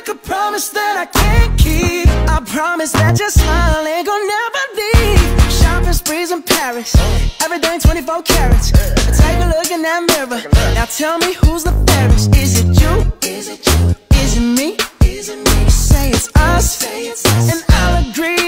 a promise that I can't keep. I promise that your smile ain't gonna never leave. Shopping sprees in Paris, everything 24 carats. Take a look in that mirror, now tell me who's the fairest. Is it you? Is it you? Is it me? Is it me? Say it's us, and I'll agree